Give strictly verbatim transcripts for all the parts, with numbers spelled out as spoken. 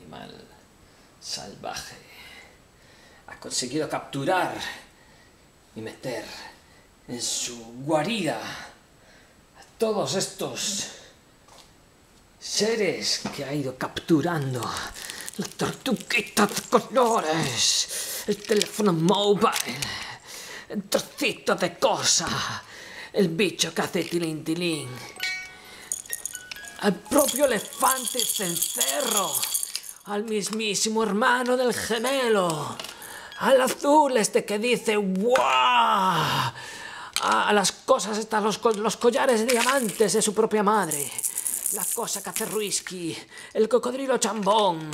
animal salvaje ha conseguido capturar y meter en su guarida a todos estos seres que ha ido capturando. La tortuguita de colores, el teléfono móvil, el trocito de cosa, el bicho que hace tilín tilín, al propio elefante cencerro, al mismísimo hermano del gemelo, al azul este que dice ¡guau! A las cosas estas, los, los collares de diamantes de su propia madre, la cosa que hace Ruisky, el cocodrilo chambón,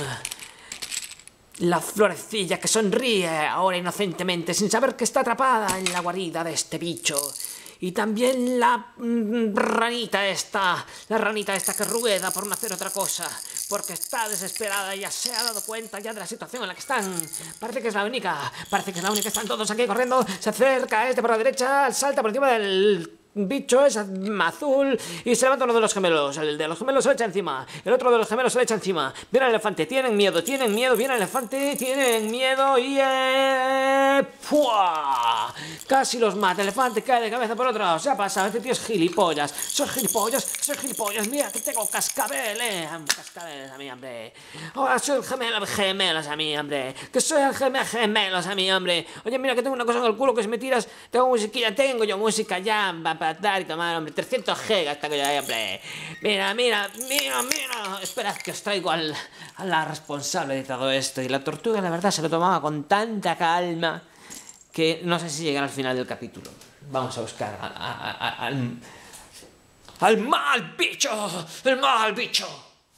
la florecilla que sonríe ahora inocentemente sin saber que está atrapada en la guarida de este bicho. Y también la mm, ranita esta, la ranita esta que rueda por no hacer otra cosa, porque está desesperada y ya se ha dado cuenta ya de la situación en la que están. Parece que es la única, parece que es la única, están todos aquí corriendo, se acerca este por la derecha, salta por encima del bicho es azul y se levanta uno de los gemelos. El de los gemelos se le echa encima, el otro de los gemelos se le echa encima. Viene el elefante, tienen miedo, tienen miedo, viene el elefante, tienen miedo y... Eh, ¡pua! Casi los mata, el elefante cae de cabeza por otro lado. Se ha pasado, este tío es gilipollas. Soy gilipollas, soy gilipollas. Mira que tengo cascabel, eh. Cascabeles a mí, hombre. Ahora soy el gemelo, gemelos a mí, hombre. Que soy el gemelo, gemelos a mí, hombre. Oye, mira que tengo una cosa en el culo que si me tiras, tengo musiquilla, tengo yo música ya para dar y tomar, hombre. trescientos gigas tengo yo ahí, hombre. Mira, mira, mira, mira. Esperad que os traigo al, a la responsable de todo esto. Y la tortuga, la verdad, se lo tomaba con tanta calma que no sé si llegará al final del capítulo. Vamos a buscar a, a, a, al, al mal bicho, el mal bicho.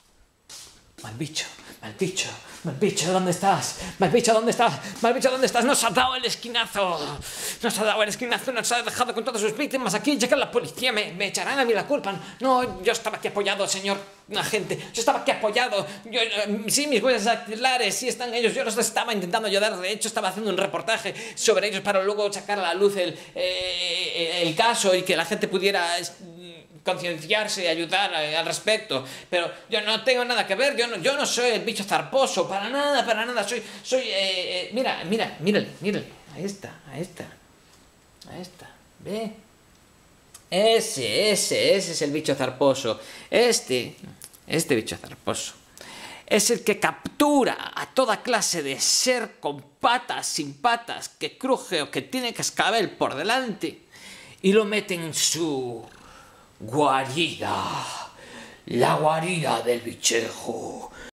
Mal bicho, mal bicho, mal bicho, ¿dónde estás? Mal bicho, ¿dónde estás? Mal bicho, ¿dónde estás? Nos ha dado el esquinazo. Nos ha dado el esquinazo, nos ha dejado con todas sus víctimas aquí. Llega la policía, me, me echarán a mí la culpa. No, yo estaba aquí apoyado, señor agente. Yo estaba aquí apoyado. Yo, sí, mis huellas dactilares, sí están ellos. Yo los estaba intentando ayudar. De hecho, estaba haciendo un reportaje sobre ellos para luego sacar a la luz el, eh, el caso y que la gente pudiera concienciarse y ayudar al respecto, pero yo no tengo nada que ver, yo no, yo no soy el bicho zarposo, para nada, para nada, soy, soy, eh, eh, mira, mira, mírale, mírale, ahí está, ahí está, ahí está, ve, ese, ese, ese es el bicho zarposo, este, este bicho zarposo, es el que captura a toda clase de ser con patas, sin patas, que cruje o que tiene cascabel por delante, y lo mete en su guarida, la guarida del bichejo.